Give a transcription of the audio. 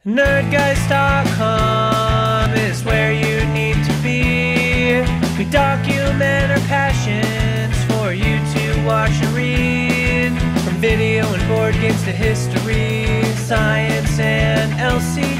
Nerdgeist.com is where you need to be. We document our passions for you to watch and read. From video and board games to history, science and LC.